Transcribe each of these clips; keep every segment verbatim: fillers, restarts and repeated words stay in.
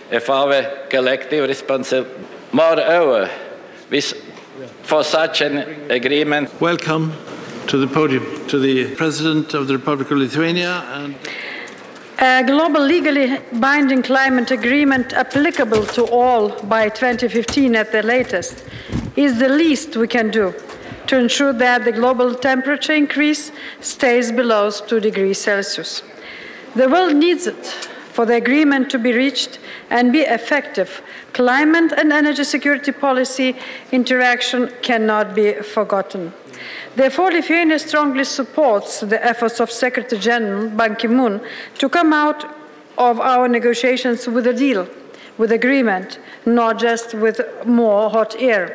of our collective responsibility. Moreover, with, for such an agreement. Welcome to the podium, to the President of the Republic of Lithuania. And a global legally binding climate agreement applicable to all by twenty fifteen at the latest is the least we can do to ensure that the global temperature increase stays below two degrees Celsius. The world needs it for the agreement to be reached and be effective. Climate and energy security policy interaction cannot be forgotten. Therefore, Lithuania strongly supports the efforts of Secretary General Ban Ki-moon to come out of our negotiations with a deal, with agreement, not just with more hot air.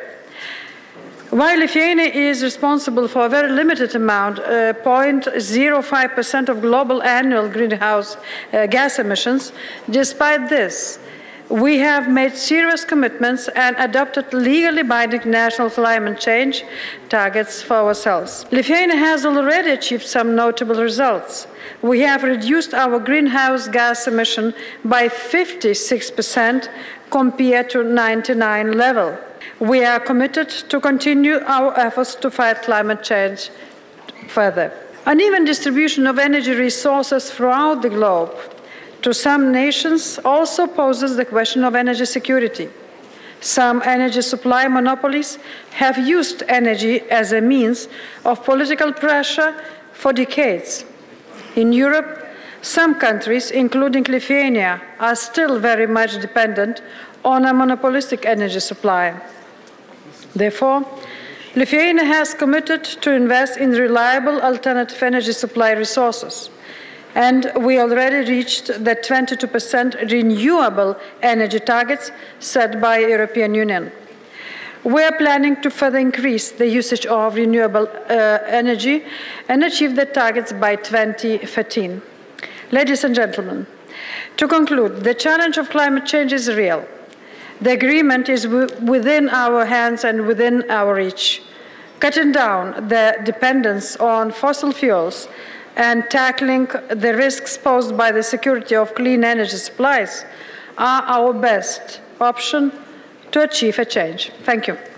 While Lithuania is responsible for a very limited amount, uh, zero point zero five percent of global annual greenhouse uh, gas emissions, despite this, we have made serious commitments and adopted legally binding national climate change targets for ourselves. Lithuania has already achieved some notable results. We have reduced our greenhouse gas emission by fifty-six percent compared to ninety-nine level. We are committed to continue our efforts to fight climate change further. Uneven distribution of energy resources throughout the globe to some nations also poses the question of energy security. Some energy supply monopolies have used energy as a means of political pressure for decades. In Europe, some countries, including Lithuania, are still very much dependent on a monopolistic energy supply. Therefore, Lithuania has committed to invest in reliable alternative energy supply resources, and we already reached the twenty-two percent renewable energy targets set by the European Union. We are planning to further increase the usage of renewable uh, energy and achieve the targets by twenty thirteen. Ladies and gentlemen, to conclude, the challenge of climate change is real. The agreement is within our hands and within our reach. Cutting down the dependence on fossil fuels and tackling the risks posed by the security of clean energy supplies are our best option to achieve a change. Thank you.